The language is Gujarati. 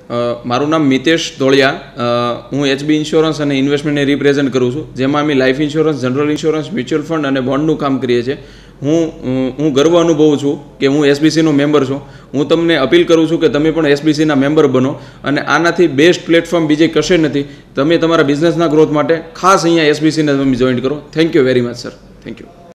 મારું નામ મિતેશ ધોળિયા. હું એચબી ઇન્સ્યોરન્સ અને ઇન્વેસ્ટમેન્ટને રિપ્રેઝન્ટ કરું છું, જેમાં અમે life insurance, general insurance, mutual fund અને બોન્ડનું કામ કરીએ છીએ. હું ગર્વ અનુભવું છું કે હું એસબીસીનો મેમ્બર છું. હું તમને અપીલ કરું છું કે તમે પણ એસબીસીના મેમ્બર બનો, અને આનાથી બેસ્ટ પ્લેટફોર્મ બીજે કશે નથી. તમે તમારા બિઝનેસના ગ્રોથ માટે ખાસ અહીંયા એસબીસીને તમે જોઈન કરો. Thank you very much sir. Thank you.